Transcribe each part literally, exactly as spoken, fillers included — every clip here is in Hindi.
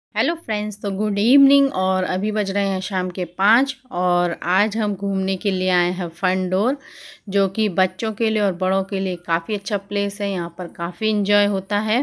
हेलो फ्रेंड्स, तो गुड इवनिंग। और अभी बज रहे हैं शाम के पाँच और आज हम घूमने के लिए आए हैं फन डोर, जो कि बच्चों के लिए और बड़ों के लिए काफ़ी अच्छा प्लेस है। यहाँ पर काफ़ी इंजॉय होता है।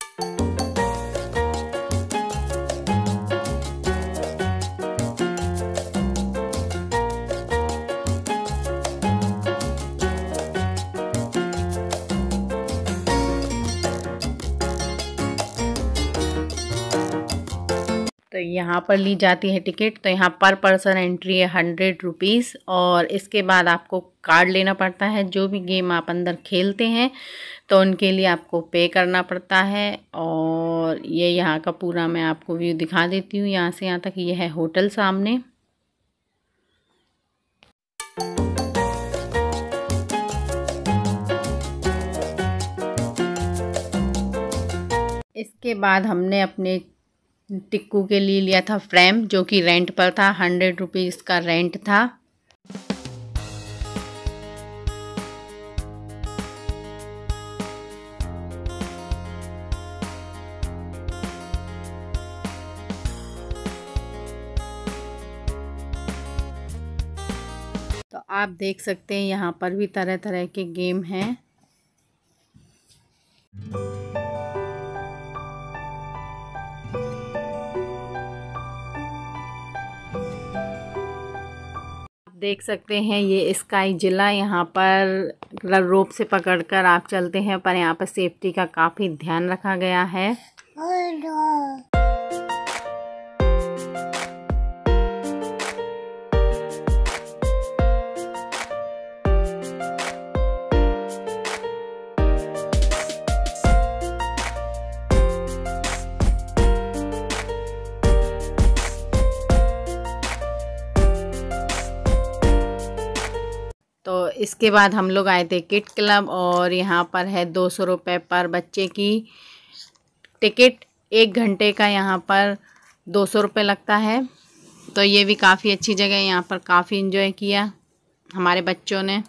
तो यहाँ पर ली जाती है टिकट। तो यहाँ पर पर्सन एंट्री है हंड्रेड रुपीज़ और इसके बाद आपको कार्ड लेना पड़ता है। जो भी गेम आप अंदर खेलते हैं तो उनके लिए आपको पे करना पड़ता है। और ये यहाँ का पूरा मैं आपको व्यू दिखा देती हूँ। यहाँ से यहाँ तक ये है होटल सामने। इसके बाद हमने अपने टिक्कू के लिए लिया था फ्रेम, जो कि रेंट पर था। हंड्रेड रुपीज़ का रेंट था। तो आप देख सकते हैं यहाँ पर भी तरह तरह के गेम हैं। देख सकते हैं ये स्काई जिला। यहाँ पर रोप से पकड़कर आप चलते हैं, पर यहाँ पर सेफ्टी का काफ़ी ध्यान रखा गया है। तो इसके बाद हम लोग आए थे किड क्लब और यहाँ पर है दो सौ रुपये पर बच्चे की टिकट। एक घंटे का यहाँ पर दो सौ रुपये लगता है। तो ये भी काफ़ी अच्छी जगह है। यहाँ पर काफ़ी एंजॉय किया हमारे बच्चों ने।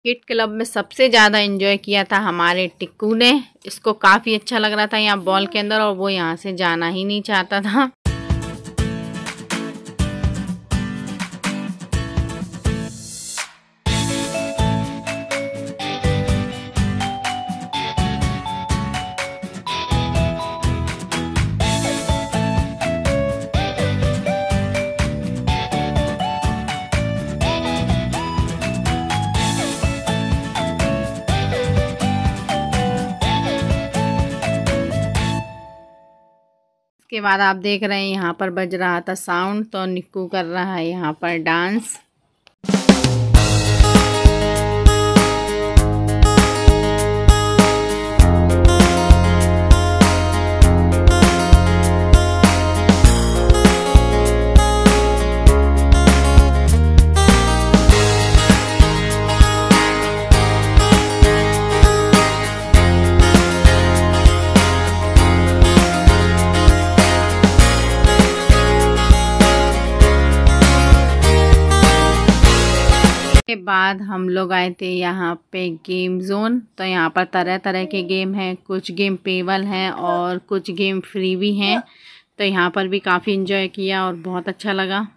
किड क्लब में सबसे ज़्यादा एंजॉय किया था हमारे टिक्कू ने। इसको काफ़ी अच्छा लग रहा था यहाँ बॉल के अंदर और वो यहाँ से जाना ही नहीं चाहता था। उसके बाद आप देख रहे हैं यहाँ पर बज रहा था साउंड, तो निक्कू कर रहा है यहाँ पर डांस। के बाद हम लोग आए थे यहाँ पे गेम जोन। तो यहाँ पर तरह तरह के गेम हैं, कुछ गेम पेबल हैं और कुछ गेम फ्री भी हैं। तो यहाँ पर भी काफ़ी एंजॉय किया और बहुत अच्छा लगा।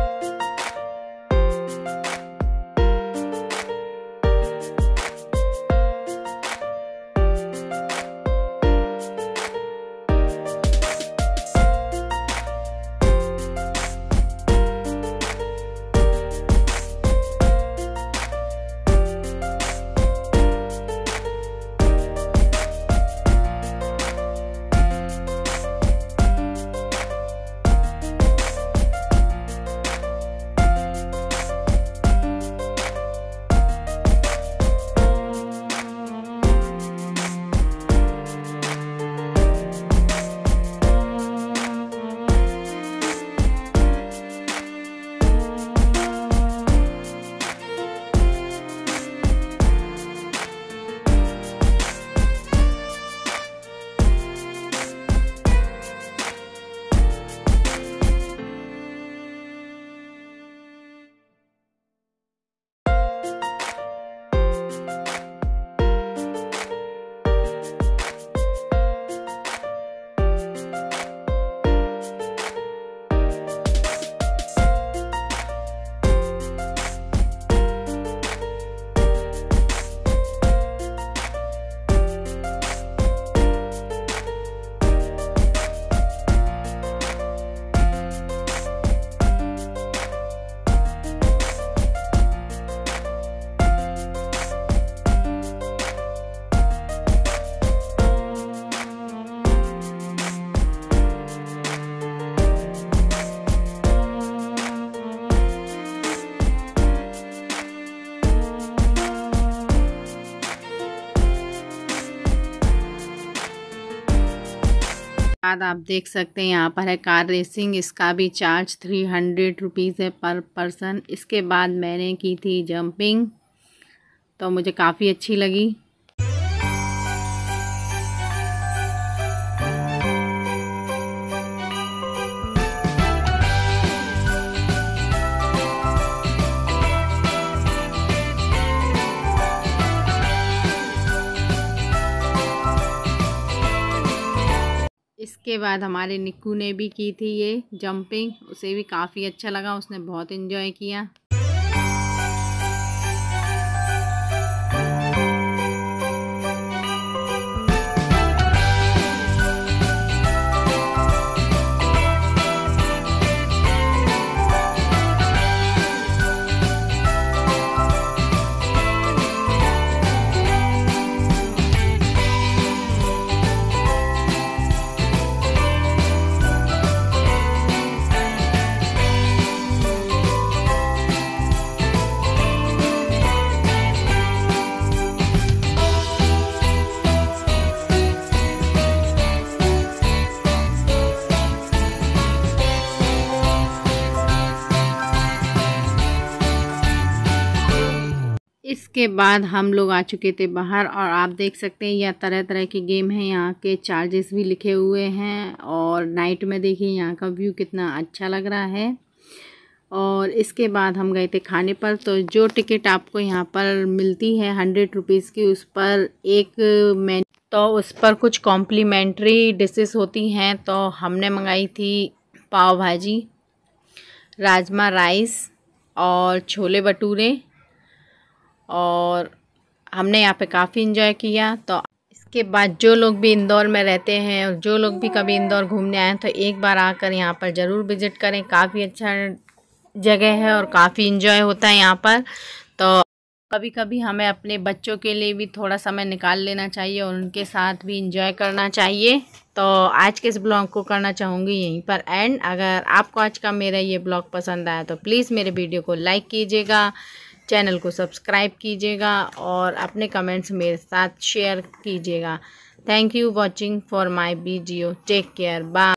बाद आप देख सकते हैं यहाँ पर है कार रेसिंग। इसका भी चार्ज थ्री हंड्रेड रुपीज़ है पर पर्सन। इसके बाद मैंने की थी जंपिंग, तो मुझे काफ़ी अच्छी लगी। इसके बाद हमारे निक्कू ने भी की थी ये जंपिंग, उसे भी काफ़ी अच्छा लगा, उसने बहुत एंजॉय किया। इसके बाद हम लोग आ चुके थे बाहर और आप देख सकते हैं यह तरह तरह के गेम हैं। यहाँ के चार्जेस भी लिखे हुए हैं और नाइट में देखिए यहाँ का व्यू कितना अच्छा लग रहा है। और इसके बाद हम गए थे खाने पर। तो जो टिकट आपको यहाँ पर मिलती है हंड्रेड रुपीज़ की, उस पर एक मेन्यू, तो उस पर कुछ कॉम्प्लीमेंट्री डिशेस होती हैं। तो हमने मंगाई थी पाव भाजी, राजमा राइस और छोले भटूरे, और हमने यहाँ पे काफ़ी इन्जॉय किया। तो इसके बाद जो लोग भी इंदौर में रहते हैं और जो लोग भी कभी इंदौर घूमने आए तो एक बार आकर यहाँ पर ज़रूर विज़िट करें। काफ़ी अच्छा जगह है और काफ़ी इन्जॉय होता है यहाँ पर। तो कभी कभी हमें अपने बच्चों के लिए भी थोड़ा समय निकाल लेना चाहिए और उनके साथ भी इंजॉय करना चाहिए। तो आज के इस ब्लॉग को करना चाहूँगी यहीं पर एंड। अगर आपको आज का मेरा ये ब्लॉग पसंद आया तो प्लीज़ मेरे वीडियो को लाइक कीजिएगा, चैनल को सब्सक्राइब कीजिएगा और अपने कमेंट्स मेरे साथ शेयर कीजिएगा। Thank you watching for my video. Take care, bye.